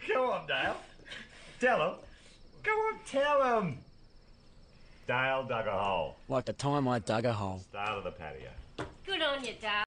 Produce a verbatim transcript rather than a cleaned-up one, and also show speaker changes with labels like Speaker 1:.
Speaker 1: Go on, Dale. Tell him. Go on, tell him. Dale dug a hole.
Speaker 2: Like the time I dug a hole.
Speaker 1: Start of the patio.
Speaker 3: Good on you, Dale.